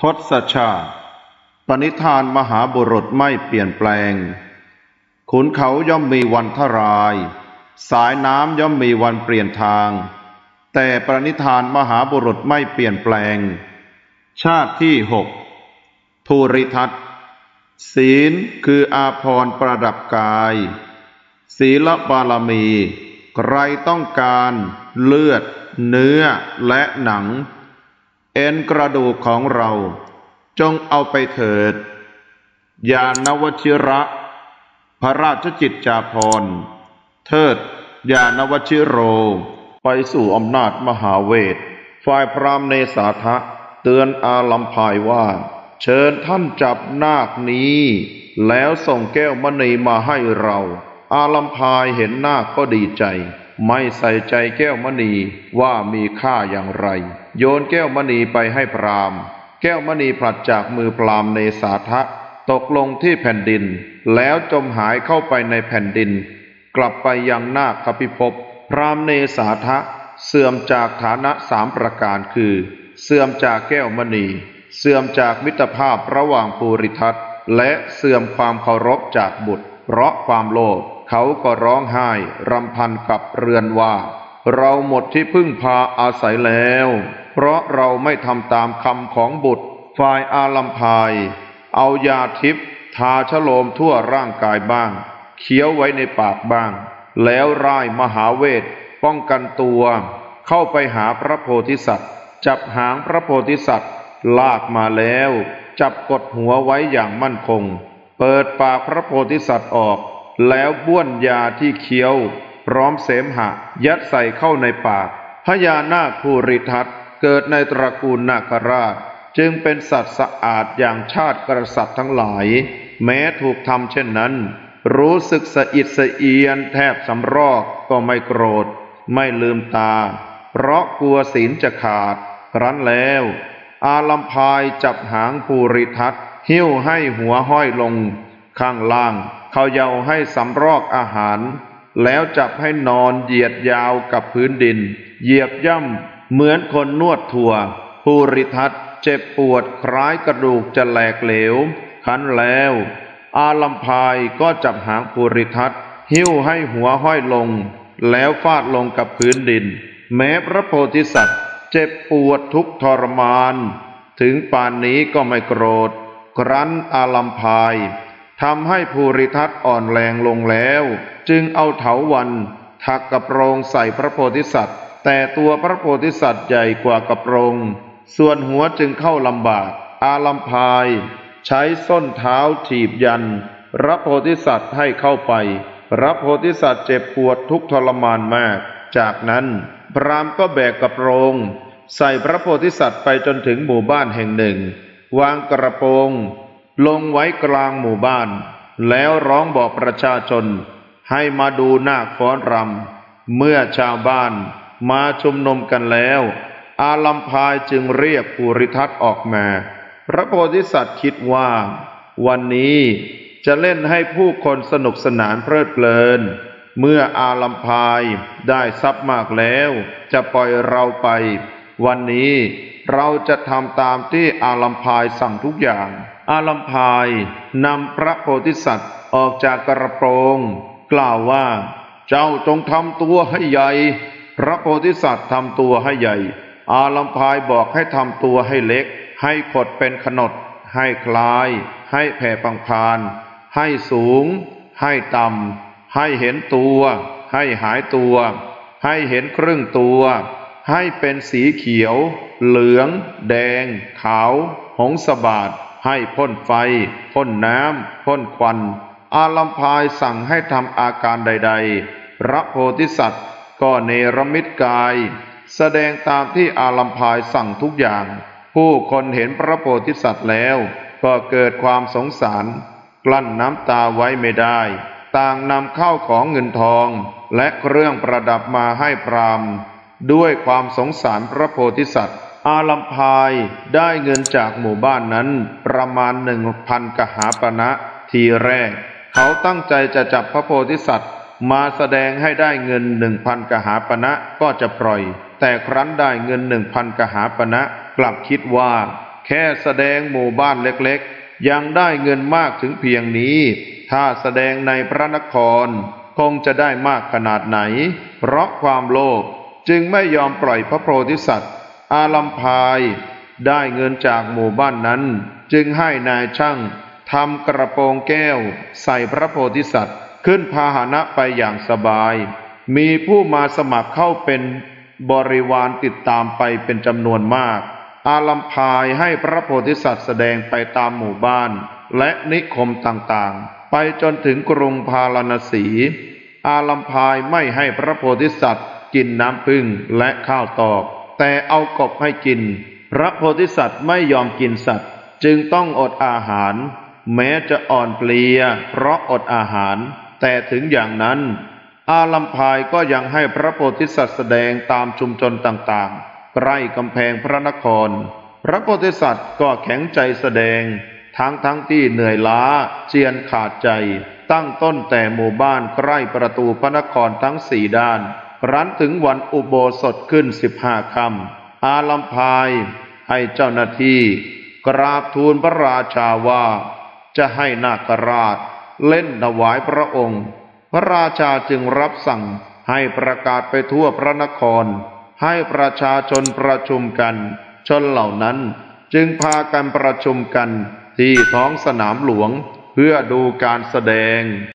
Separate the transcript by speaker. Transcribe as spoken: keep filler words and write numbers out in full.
Speaker 1: ศชาติปณิธานมหาบุรุษไม่เปลี่ยนแปลงขุนเขาย่อมมีวันทรายสายน้ำย่อมมีวันเปลี่ยนทางแต่ปณิธานมหาบุรุษไม่เปลี่ยนแปลงชาติที่หกภูริทัตศีลคืออาภรณ์ประดับกายศีลบารมีใครต้องการเลือดเนื้อและหนังเอ็นกระดูกของเราจงเอาไปเถิดยานวชิระพระราชจิตจาภรณ์เทิดยานวชิโรไปสู่อำนาจมหาเวทฝ่ายพราหมณ์เนสาทะเตือนอาลัมพายว่าเชิญท่านจับนาคนี้แล้วส่งแก้วมณีมาให้เราอาลัมพายเห็นนาคก็ดีใจไม่ใส่ใจแก้วมณีว่ามีค่าอย่างไรโยนแก้วมณีไปให้พราหมณ์แก้วมณีผลัดจากมือพราหมณ์เนสาทะตกลงที่แผ่นดินแล้วจมหายเข้าไปในแผ่นดินกลับไปยังนาคพิภพพราหมณ์เนสาทะเสื่อมจากฐานะสามประการคือเสื่อมจากแก้วมณีเสื่อมจากมิตรภาพระหว่างภูริทัตและเสื่อมความเคารพจากบุตรเพราะความโลภเขาก็ร้องไห้รำพันกับเรือนว่าเราหมดที่พึ่งพาอาศัยแล้วเพราะเราไม่ทำตามคำของบุตรฝ่ายอาลัมพายเอายาทิพย์ทาชโลมทั่วร่างกายบ้างเคี้ยวไว้ในปากบ้างแล้วร่ายมหาเวทป้องกันตัวเข้าไปหาพระโพธิสัตว์จับหางพระโพธิสัตว์ลากมาแล้วจับกดหัวไว้อย่างมั่นคงเปิดปากพระโพธิสัตว์ออกแล้วบ้วนยาที่เคี้ยวพร้อมเสมหะยัดใส่เข้าในปากพญานาคภูริทัตเกิดในตระกูลนาคราชจึงเป็นสัตว์สะอาดอย่างชาติกษัตริย์ทั้งหลายแม้ถูกทำเช่นนั้นรู้สึกสะอิดสะเอียนแทบสำรอกก็ไม่โกรธไม่ลืมตาเพราะกลัวศีลจะขาดครั้นแล้วอาลัมพายจับหางภูริทัตหิ้วให้หัวห้อยลงข้างล่างเขาเยาให้สำรอกอาหารแล้วจับให้นอนเหยียดยาวกับพื้นดินเหยียบย่ำเหมือนคนนวดถั่วภูริทัตเจ็บปวดคล้ายกระดูกจะแหลกเหลวคันแล้วอาลัมพายก็จับหางภูริทัตหิ้วให้หัวห้อยลงแล้วฟาดลงกับพื้นดินแม้พระโพธิสัตว์เจ็บปวดทุกทรมานถึงป่านนี้ก็ไม่โกรธครั้นอาลัมพายทำให้ภูริทัตอ่อนแรงลงแล้วจึงเอาเถาวัลย์ถักกระโปรงใส่พระโพธิสัตว์แต่ตัวพระโพธิสัตว์ใหญ่กว่ากระโปรงส่วนหัวจึงเข้าลำบากอาลัมพายใช้ส้นเท้าถีบยันพระโพธิสัตว์ให้เข้าไปพระโพธิสัตว์เจ็บปวดทุกทรมานมากจากนั้นพราหมณ์ก็แบกกระโปรงใส่พระโพธิสัตว์ไปจนถึงหมู่บ้านแห่งหนึ่งวางกระโปรงลงไว้กลางหมู่บ้านแล้วร้องบอกประชาชนให้มาดูนาคฟ้อนรำเมื่อชาวบ้านมาชุมนุมกันแล้วอาลัมพายจึงเรียกภูริทัตออกมาพระโพธิสัตว์คิดว่าวันนี้จะเล่นให้ผู้คนสนุกสนานเพลิดเพลินเมื่ออาลัมพายได้ทรัพย์มากแล้วจะปล่อยเราไปวันนี้เราจะทำตามที่อาลัมพายสั่งทุกอย่างอาลัมพายนำพระโพธิสัตว์ออกจากกระโปรงกล่าวว่าเจ้าจงทำตัวให้ใหญ่พระโพธิสัตว์ทำตัวให้ใหญ่อาลัมพายบอกให้ทำตัวให้เล็กให้ขดเป็นขนดให้คลายให้แผ่พังพานให้สูงให้ต่ำให้เห็นตัวให้หายตัวให้เห็นครึ่งตัวให้เป็นสีเขียวเหลืองแดงขาวหงสบาทให้พ่นไฟพ่นน้ำพ่นควันอาลัมพายสั่งให้ทำอาการใดๆพระโพธิสัตว์ก็เนรมิตกายแสดงตามที่อาลัมพายสั่งทุกอย่างผู้คนเห็นพระโพธิสัตว์แล้วก็เกิดความสงสารกลั้นน้ำตาไว้ไม่ได้ต่างนำข้าวของเงินทองและเครื่องประดับมาให้พราหมณ์ด้วยความสงสารพระโพธิสัตว์อาลัมพายได้เงินจากหมู่บ้านนั้นประมาณหนึ่งพันกหาปณะทีแรกเขาตั้งใจจะจับพระโพธิสัตว์มาแสดงให้ได้เงินหนึ่งพันกหาปณะก็จะปล่อยแต่ครั้นได้เงินหนึ่งพันกหาปณะกลับคิดว่าแค่แสดงหมู่บ้านเล็กๆยังได้เงินมากถึงเพียงนี้ถ้าแสดงในพระนครคงจะได้มากขนาดไหนเพราะความโลภจึงไม่ยอมปล่อยพระโพธิสัตว์อาลัมพายได้เงินจากหมู่บ้านนั้นจึงให้นายช่างทำกระโปรงแก้วใส่พระโพธิสัตว์ขึ้นพาหนะไปอย่างสบายมีผู้มาสมัครเข้าเป็นบริวารติดตามไปเป็นจำนวนมากอาลัมพายให้พระโพธิสัตว์แสดงไปตามหมู่บ้านและนิคมต่างๆไปจนถึงกรุงพาราณสีอาลัมพายไม่ให้พระโพธิสัตว์กินน้ำผึ้งและข้าวตอกแต่เอากบให้กินพระโพธิสัตว์ไม่ยอมกินสัตว์จึงต้องอดอาหารแม้จะอ่อนเพลียเพราะอดอาหารแต่ถึงอย่างนั้นอาลัมพายก็ยังให้พระโพธิสัตว์แสดงตามชุมชนต่างๆใกล้กำแพงพระนครพระโพธิสัตว์ก็แข็งใจแสดงทั้งทั้งที่เหนื่อยล้าเจียนขาดใจตั้งต้นแต่หมู่บ้านใกล้ประตูพระนครทั้งสี่ด้านครั้นถึงวันอุโบสถขึ้นสิบห้าค่ำอาลัมพายให้เจ้าหน้าที่กราบทูลพระราชาว่าจะให้นาคราชเล่นถวายพระองค์พระราชาจึงรับสั่งให้ประกาศไปทั่วพระนครให้ประชาชนประชุมกันชนเหล่านั้นจึงพากันประชุมกันที่ท้องสนามหลวงเพื่อดูการแสดง